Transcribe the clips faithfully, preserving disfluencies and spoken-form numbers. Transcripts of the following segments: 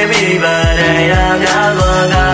mi bare ya ya loga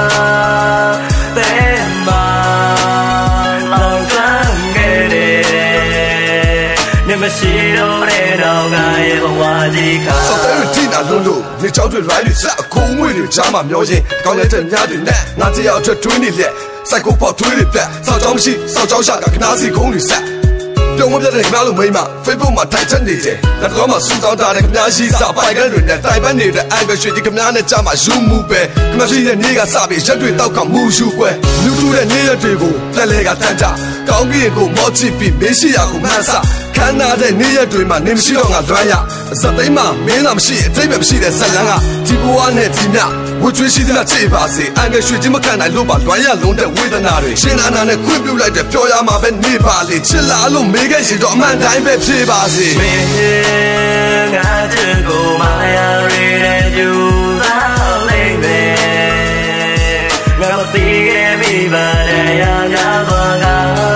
te ma long sang ge de ne ma shi do de do ga ye bwa ji kha so te ti na lo lo ni chao tui rai ni sa ko ngui ni ja ma myo yin kao ye zhen nya tui net nga ji yao chue tui ni liet sai ko po tui ni plat sao zhao shi sao zhao sha ga kna si kong ni sa ပြုံးမပြတဲ့ခင်ဗျားတို့မိမ Facebook မှာထိုင်ချက်နေတယ်လက်တော်မှာစူးစောင်းထားတဲ့ခင်ဗျားရှိစာပိုင်ကန်းတွေနဲ့တိုင်ပန်းနေတဲ့အန်ကရွှေဒီခင်ဗျားနဲ့ကြားမှာယူမှုပဲခင်ဗျားရှိတဲ့နေ့ကစပြီးရက်တွေတောက်ကမူယူကွယ်လူထူတဲ့နေ့ရက်တွေကိုလက်လဲကတန်းကြကောင်းကင်ကိုမော့ချစ်ပြီးမေးရှိရာကိုမှန်းဆခမ်းနားတဲ့နေ့ရက်တွေမှာနေမရှိတော့ငါလွမ်းရစက်သိမ်းမှာမင်းသာမရှိအတိတ်ပဲမရှိတဲ့ဇက်လန်းကဒီဘဝနဲ့ဒီမြဝှချွေးရှိသလားချေပါစေအန်ကရွှေချင်းမခံနိုင်လို့ပါလွမ်းရလုံးတဲ့ဝေဒနာတွေရှင်းနာနာနဲ့ခွင့်ပြုလိုက်တဲ့ပြောရမှာပဲနေပါလေချစ်လာလို့မေးခဲ့ရှိတော့အမှန်တိုင်းပဲဖြေပါစေမင်းငါချစ်ကိုမရရတဲ့ယူသာလေးပဲငါသိခဲ့မိပါတယ်ရာရာဘာက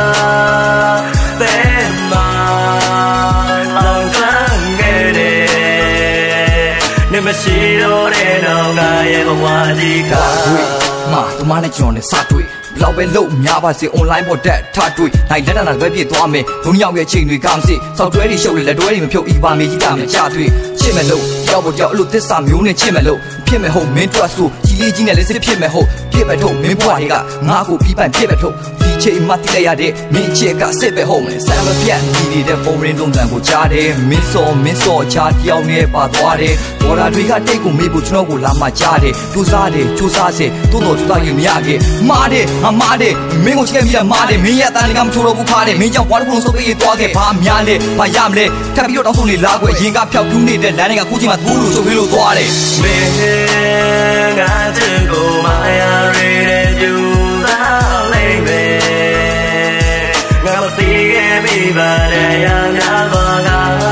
တဲ့မှာလောင်ခံခဲ့တယ်နေမရှိတော့တဲ့တော့ကရဲ့ဘဝကြီးကတွေ့မှာသူမနဲ့ကျွန်တော်နဲ့စတွေ့လောက်ပဲလို့များပါစေ online ပေါ်တက်ထားတွေ့နိုင်လက်တနာပဲပြည့်သွားမယ်ဘုံရောက်ရဲ့ချိန်တွေကောင်းစီစောက်တွဲတွေရှုပ်လေလက်တွဲတွေမဖြုတ်ဤပါမေကြီးတာမကြတွေ့ချစ်မယ်လို့ကြောက်ဖို့ကြောက်လို့သစ္စာမျိုးနဲ့ချစ်မယ်လို့ဖြစ်မယ်ဟုတ်မင်းတွတ်ဆိုကြီးလေးကြီးနဲ့လည်းစစ်ဖြစ်မယ်ဟုတ်ဖြစ်မယ်ထုတ်မင်းဘွားတွေကငါ့ကိုပြီးပန့်ဖြစ်မယ်ထုတ်ဒီချိန်မှတိလိုက်ရတဲ့မင်းချစ်ကစစ်ပဲဟုတ်မယ်ဆမ်းမပြတ်ဒီနေတဲ့ပုံရင်းတုံးတန်ကိုကြားတယ်မင်းစောမင်းစောချာတယောက်နဲ့ပါသွားတယ်ဘော်ဒါတွေကတိတ်ကိုမေးဖို့ကျွန်တော်ကိုလာမှကြားတယ်ကြိုးစားတယ်ကြိုးစားစေတိုးတော်ကြိုးစားရင်မရခဲ့မားတယ်ငါမားတယ်မင်းကိုချစ်ခဲ့ပြီးတော့မားတယ်မင်းရဲ့အတန်တွေကမချိုးတော့ဘူးခါတယ်မင်းကြောင့်ဘွားတစ်ခုလုံးစုပ်ပြေးသွားခဲ့ဘာများလဲဘာရမလဲထပ်ပြီးတော့တောင်းဆိုနေလားကွယ်ရင်ကဖြောက်ပြူးနေတဲ့လမ်းတွေကခုချိန်မှာသူ့လိုစုပ်ပြေးလို့သွားတယ်မင်းငါချစ်ကိုမရရတဲ့ယူသာလေးပဲငါသိခဲ့မိပါတယ်ရာရာဘာက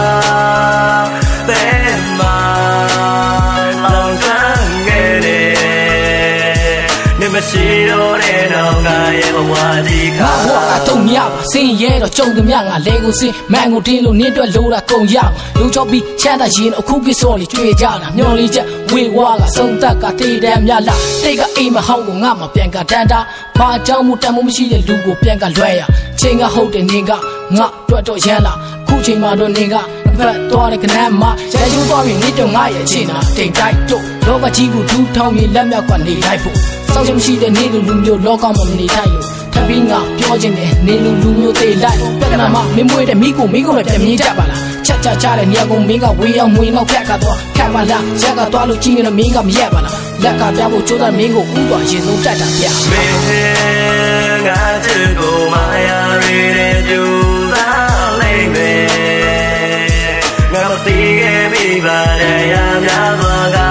တဲ့မှာလောင်ခံခဲ့တယ်နေမရှိတော့တဲ့တော့ကရဲ့ဘဝကြီးခါဘဝကတော့မြပါစင်ရဲတော့ကြုံသမျှငါလဲကိုစင်မန်ကိုတင်းလို့နင်းတွက်လို့တာကုန်ရလူချောပြီးချမ်းသာရင်အခုကိစောလေးကြွေကြတာမျောလေးချက်ဝေဝါကစုံတက်ကတေးတမ်းမြလာတိတ်ကအိမ်မဟောင်းကိုငါမပြန်ကတန်းတာဘာကြောင့်မတန်မိုးမရှိတဲ့လူကိုပြန်ကလွဲရချိန်ကဟုတ်တယ်နင်ကငါတွက်တော့ရမ်းလာခုချိန်မှာတော့နင်ကဖက်သွားတဲ့ကနမ်းမှာရဲကျိုးသွားပြီးနေတော့ငါရဲ့အချင်းနာတိမ်တိုက်တော့လောကကြီးကိုထူထောင်ပြီးလက်မြောက်ကနေလိုက်ဖို့စောင့်ချင်မရှိတဲ့နေလူလူမျိုးလောကမှာမနေထိုင်လို့ထပ်ပြီးငါပြောချင်တယ်နေလူလူမျိုးသေးလိုက်ပြဿနာမှာမင်းမွေးတဲ့မိကိုမိကိုလည်းတမြင်ကြပါလားချက်ချချတဲ့နေရာကိုမင်းကဝေးအောင်မွေးနောက်ဖြတ်ကတော့ခက်ပါလားရက်ကတော့လို့ကြီးနေတော့မင်းကမရက်ပါလားလက်ကပြဖို့ကြိုးစားမင်းကိုဥသွားရေစုံတက်တာပြမင်းငါချစ်ကိုမရရတဲ့ယူသာလေးပဲငါသိခဲ့မိပါတယ်ရာများစွာက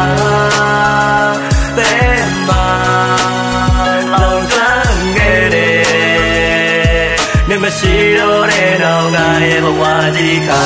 တဲ့မှာလောင်ခံခဲ့တယ်နေမရှိတော့တဲ့တော့ကရဲ့ဘဝကြီးခါ